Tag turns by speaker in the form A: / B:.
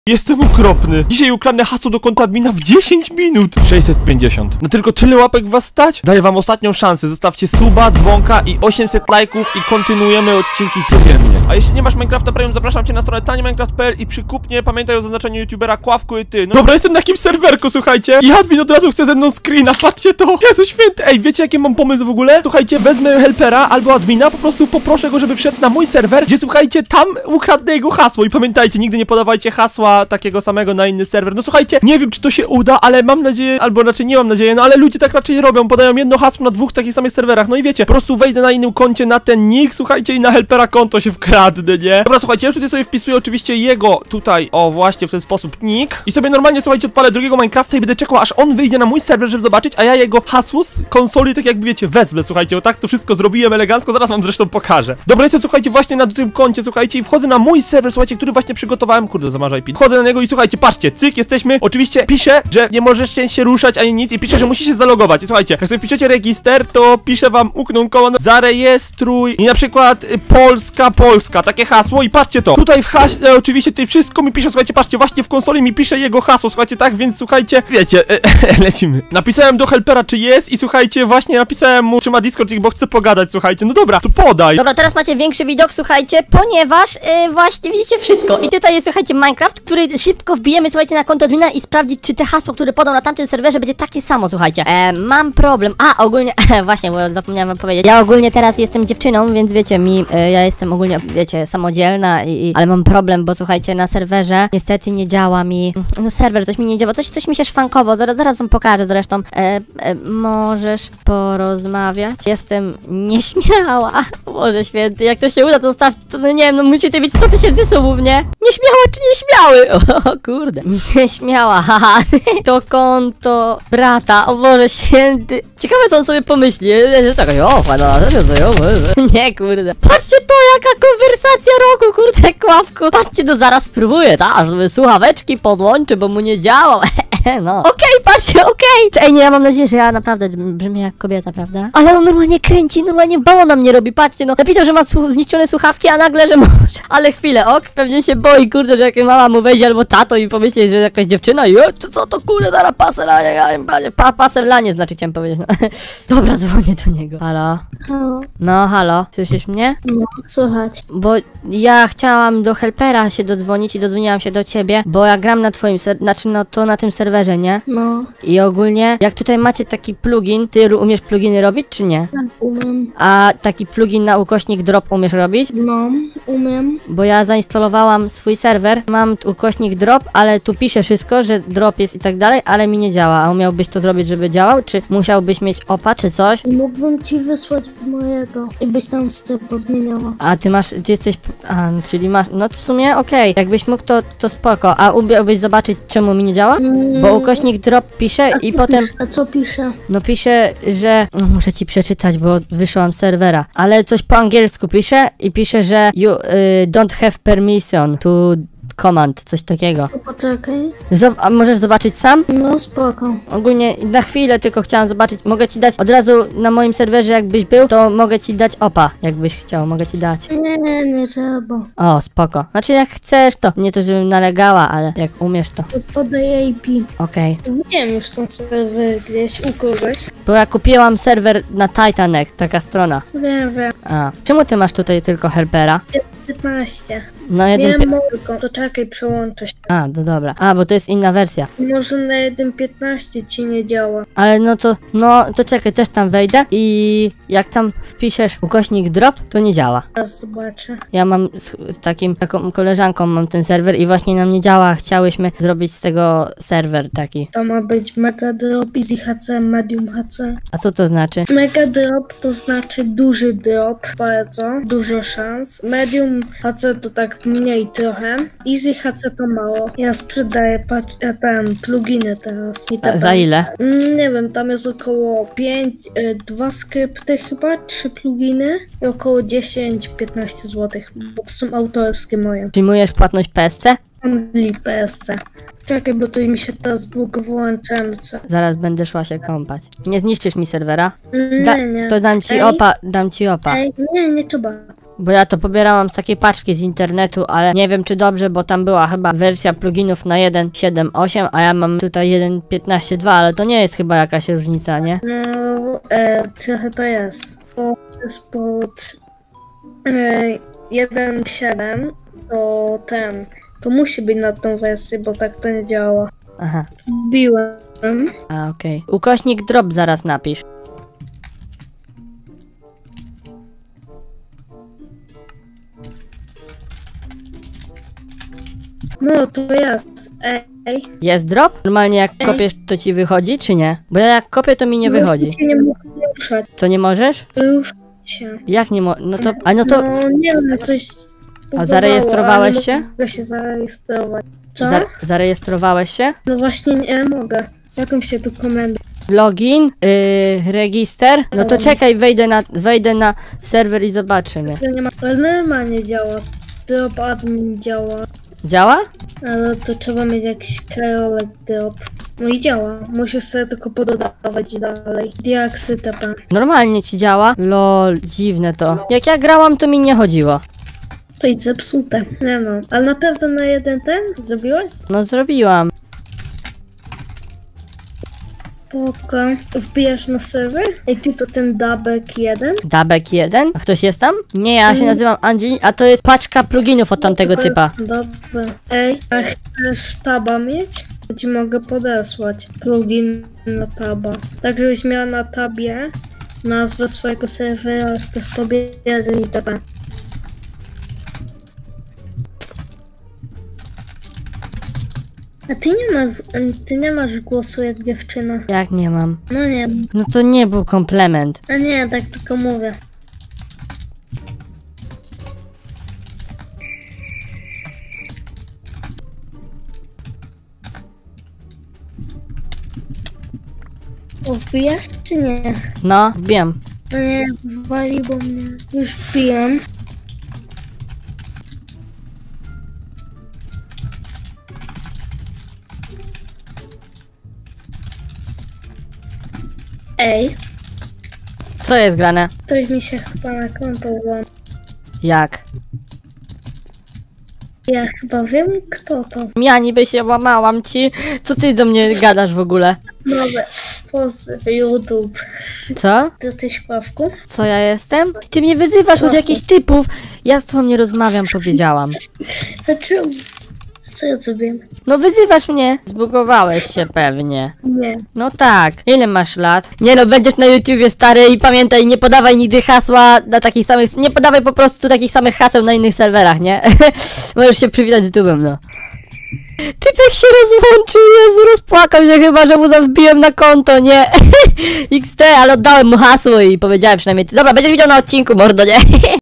A: Jestem okropny. Dzisiaj ukradnę hasło do konta admina w 10 minut. 650. No tylko tyle łapek was stać? Daję wam ostatnią szansę. Zostawcie suba, dzwonka i 800 lajków i kontynuujemy odcinki codziennie. A jeśli nie masz Minecrafta Premium, zapraszam cię na stronę taniminecraft.pl i przy kupnie pamiętaj o zaznaczeniu youtubera Kławku i ty. No dobra, jestem na jakimś serwerku, słuchajcie. I admin od razu chce ze mną screena, patrzcie to. Jezu święty. Ej, wiecie jaki mam pomysł w ogóle? Słuchajcie, wezmę helpera albo admina, po prostu poproszę go, żeby wszedł na mój serwer, gdzie słuchajcie, tam ukradnę jego hasło. I pamiętajcie, nigdy nie podawajcie hasła takiego samego na inny serwer. No słuchajcie, nie wiem czy to się uda, ale mam nadzieję, albo raczej nie mam nadzieję, no ale ludzie tak raczej robią, podają jedno hasło na dwóch takich samych serwerach. No i wiecie, po prostu wejdę na innym koncie na ten nick, słuchajcie, i na helpera konto się wkradnę, nie? Dobra, słuchajcie, już tutaj sobie wpisuję oczywiście jego tutaj, o właśnie w ten sposób nick i sobie normalnie, słuchajcie, odpalę drugiego Minecrafta i będę czekał, aż on wyjdzie na mój serwer, żeby zobaczyć, a ja jego hasło z konsoli, tak jakby wiecie, wezmę, słuchajcie, o tak to wszystko zrobiłem elegancko, zaraz wam zresztą pokażę. Dobra, jestem, słuchajcie, właśnie na tym koncie, słuchajcie, i wchodzę na mój serwer, słuchajcie, który właśnie przygotowałem, kurde, zamarzaj pin. Wchodzę na niego i słuchajcie, patrzcie, cyk, jesteśmy, oczywiście pisze, że nie możesz się ruszać ani nic i pisze, że musisz się zalogować. I słuchajcie, jak sobie piszecie register, to pisze wam uknął zarejestruj i na przykład Polska, takie hasło i patrzcie to. Tutaj w haśle, oczywiście tutaj wszystko mi pisze, słuchajcie, patrzcie, właśnie w konsoli mi pisze jego hasło, słuchajcie, tak, więc słuchajcie, wiecie, lecimy. Napisałem do helpera, czy jest i słuchajcie, właśnie napisałem mu, czy ma Discord, bo chce pogadać, słuchajcie, no dobra, to podaj.
B: Dobra, teraz macie większy widok, słuchajcie, ponieważ właśnie widzicie wszystko. I tutaj jest, słuchajcie, Minecraft, który szybko wbijemy, słuchajcie, na konto admina i sprawdzić, czy te hasło, które podał na tamtym serwerze, będzie takie samo, słuchajcie. Mam problem. A, ogólnie, właśnie, bo zapomniałem wam powiedzieć. Ja ogólnie teraz jestem dziewczyną, więc wiecie, ja jestem ogólnie, wiecie, samodzielna ale mam problem, bo słuchajcie, na serwerze niestety nie działa mi, no serwer, coś mi nie działa, coś mi się szwankowo, zaraz wam pokażę zresztą. Możesz porozmawiać? Jestem nieśmiała. Boże święty, jak to się uda, to zostaw, to no nie wiem, no musicie mieć 100 000 subów, nie? Nieśmiała czy nieśmiały? O kurde. Nieśmiała, haha. To konto brata, o Boże święty. Ciekawe co on sobie pomyśli, że tak, nie kurde. Patrzcie to, jaka konwersacja roku, kurde, Kławku. Patrzcie, no zaraz spróbuję, tak, żeby słuchaweczki podłączy, bo mu nie działał. No. Okej, patrzcie, okej. Ej, nie, ja mam nadzieję, że ja naprawdę brzmię jak kobieta, prawda? Ale on normalnie kręci, normalnie bałona mnie robi, patrzcie, no. Napisał, że ma zniszczone słuchawki, a nagle, że może. Ale chwilę, ok, pewnie się boi, kurde, że jak mama mu wejdzie albo tato i pomyśli, że jakaś dziewczyna i co to kurde, zaraz pasem lanie, znaczy chciałem powiedzieć, no. Dobra, dzwonię do niego. Halo?
C: Halo?
B: No, halo, słyszysz mnie?
C: No, słuchać.
B: Bo ja chciałam do helpera się dodzwonić i dodzwoniłam się do ciebie, bo ja gram na twoim znaczy no to na tym serwerze, nie?
C: No.
B: I ogólnie, jak tutaj macie taki plugin, ty umiesz pluginy robić, czy nie?
C: Tak, umiem.
B: A taki plugin na ukośnik drop umiesz robić?
C: No, umiem.
B: Bo ja zainstalowałam swój serwer, mam ukośnik drop, ale tu pisze wszystko, że drop jest i tak dalej, ale mi nie działa. A umiałbyś to zrobić, żeby działał? Czy musiałbyś mieć opa, czy coś?
C: Mógłbym ci wysłać mojego i byś tam sobie podmieniała.
B: A ty jesteś, czyli masz, no w sumie okej. Jakbyś mógł, to spoko. A umiałbyś zobaczyć, czemu mi nie działa? Bo ukośnik drop pisze i potem...
C: A co pisze?
B: No pisze, że... muszę ci przeczytać, bo wyszłam z serwera. Ale coś po angielsku pisze i pisze, że you don't have permission to command, coś takiego.
C: Poczekaj.
B: A możesz zobaczyć sam?
C: No spoko.
B: Ogólnie na chwilę tylko chciałam zobaczyć. Mogę ci dać od razu na moim serwerze, jakbyś był, to mogę ci dać opa, jakbyś chciał, mogę ci dać.
C: Nie trzeba.
B: O, spoko. Znaczy jak chcesz to, nie to żebym nalegała, ale jak umiesz to.
C: Podaję IP.
B: Okej.
C: Widziałem już ten serwer gdzieś u kogoś.
B: Bo ja kupiłam serwer na Titanek, taka strona.
C: Wiem.
B: A. Czemu ty masz tutaj tylko helpera?
C: 15.
B: No
C: Miałem tylko, to czekaj, przełączę się.
B: A, no dobra. A, bo to jest inna wersja.
C: Może na 1.15 ci nie działa.
B: Ale to czekaj, też tam wejdę i jak tam wpiszesz ukośnik drop, to nie działa.
C: Teraz zobaczę.
B: Ja mam taką koleżanką mam ten serwer i właśnie nam nie działa. Chciałyśmy zrobić z tego serwer taki.
C: To ma być Mega Drop, Easy HC, Medium HC.
B: A co to znaczy?
C: Mega Drop to znaczy duży drop, bardzo dużo szans. Medium HC to tak mniej trochę. Easy HC to mało. Ja sprzedaję pluginy teraz.
B: A za ile?
C: Nie wiem, tam jest około 2 skrypty chyba, 3 pluginy i około 10-15 zł, bo to są autorskie moje.
B: Przyjmujesz płatność PSC?
C: Only PSC. Czekaj, bo tu mi się teraz długo wyłączyłem.
B: Zaraz będę szła się kąpać. Nie zniszczysz mi serwera?
C: Nie.
B: To dam ci opa.
C: Ej, nie trzeba.
B: Bo ja to pobierałam z takiej paczki z internetu, ale nie wiem czy dobrze, bo tam była chyba wersja pluginów na 1.7.8, a ja mam tutaj 1.15.2, ale to nie jest chyba jakaś różnica, nie?
C: No, trochę to jest. Bo jest pod 1.7, to musi być na tą wersję, bo tak to nie działa.
B: Aha.
C: Wbiłem.
B: A, okej. Ukośnik drop zaraz napisz.
C: No to jest, ej.
B: Jest drop? Normalnie jak kopiesz to ci wychodzi, czy nie? Bo ja jak kopię to mi nie wychodzi.
C: Właśnie nie mogę ruszać.
B: Co nie możesz?
C: Ruszać się.
B: Jak nie no to... A no to...
C: No nie wiem, coś
B: A zarejestrowałeś
C: ale
B: się?
C: nie mogę się zarejestrować. Co?
B: Zarejestrowałeś się?
C: No właśnie nie mogę. Jaką się tu komendę?
B: Login? Register? No to czekaj, wejdę na serwer i zobaczymy.
C: Nie ma, ale normalnie działa. Drop admin działa.
B: Działa?
C: Ale to trzeba mieć jakiś krajolek drop. No i działa. Musisz sobie tylko pododawać dalej. Diaksy TP.
B: Normalnie ci działa? Lol, dziwne to. Jak ja grałam, to mi nie chodziło.
C: Coś zepsute. Nie no. Ale naprawdę na jeden ten zrobiłeś?
B: No zrobiłam.
C: Spoko. Wbijasz na serwer? Ej, ty to ten Dabek 1?
B: Dabek 1? A ktoś jest tam? Nie, ja się nazywam Angeli, a to jest paczka pluginów od tamtego typa.
C: Dobra. Ej, a chcesz taba mieć? To ci mogę podesłać plugin na taba. Tak, żebyś miała na tabie nazwę swojego serwera, to sobie 1 itp. A ty nie masz głosu jak dziewczyna.
B: Jak nie mam?
C: No nie.
B: No to nie był komplement.
C: A nie, tak tylko mówię. Wbijasz czy nie?
B: No, wbijam.
C: No nie, waliło mnie. Już wbijam. Ej,
B: Co jest grane?
C: ktoś mi się chyba na konto łamał.
B: Jak?
C: Ja chyba wiem kto to.
B: Ja niby się łamałam ci. Co ty do mnie gadasz w ogóle?
C: Nowe post YouTube.
B: Co?
C: Ty jesteś Pawku?
B: Co ja jestem? Ty mnie wyzywasz od jakichś typów. Ja z tobą nie rozmawiam, powiedziałam.
C: A czemu? Co ja zrobiłem?
B: No wyzywasz mnie. Zbugowałeś się pewnie.
C: Nie.
B: No tak. Ile masz lat? Nie no, będziesz na YouTubie stary i pamiętaj, nie podawaj nigdy hasła na takich samych... Nie podawaj po prostu takich samych haseł na innych serwerach, nie? Możesz się przywitać z YouTube'em, no. Typek się rozłączył, Jezu, rozpłakał się chyba, że mu zawbiłem na konto, nie? XD, ale oddałem mu hasło i powiedziałem przynajmniej... Dobra, będziesz widział na odcinku, mordo, nie?